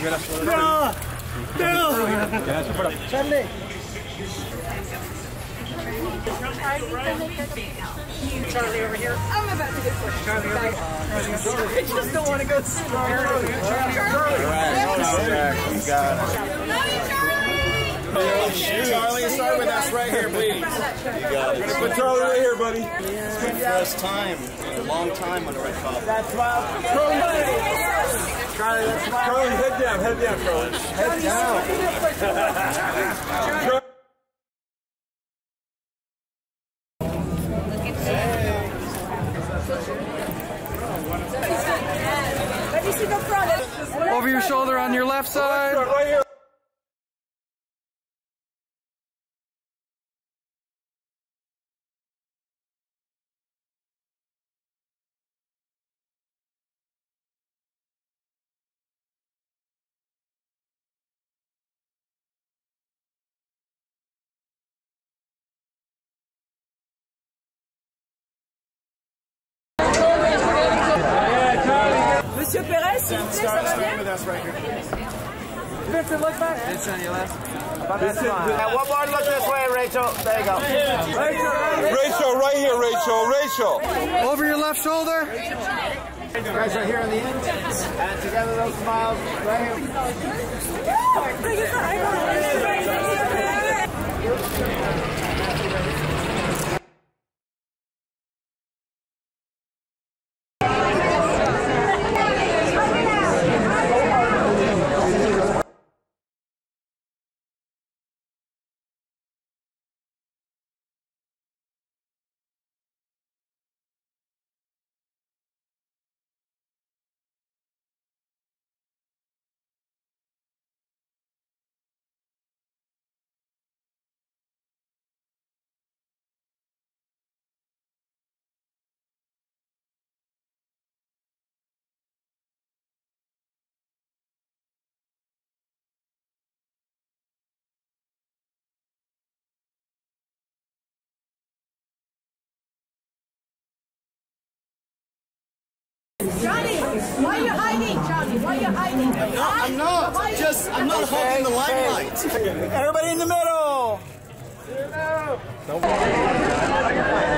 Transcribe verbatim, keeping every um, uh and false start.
No! No! Charlie! Charlie over here. I'm about to get pushed. Charlie over here. I just don't want to go sit there. Charlie! Charlie! You got it. Charlie, start with us right here, please. You got it. Put Charlie right here, buddy. It's my first time in a long time on the red carpet. That's wild. Charlie, that's wild. Charlie, head down, head down, Charlie. Head down. Over your shoulder on your left side. Right here. Monsieur Perez, s'il vous plaît, ça va bien? Victor, look back. It's on your left. And one more look this way, Rachel. There you go. Rachel, right here, Rachel, Rachel. Over your left shoulder. Guys right here on the end. And together those smiles right here. Johnny, why are you hiding, Johnny? Why are you hiding? No, I'm not. I'm just, I'm not holding the limelight. Everybody in the middle.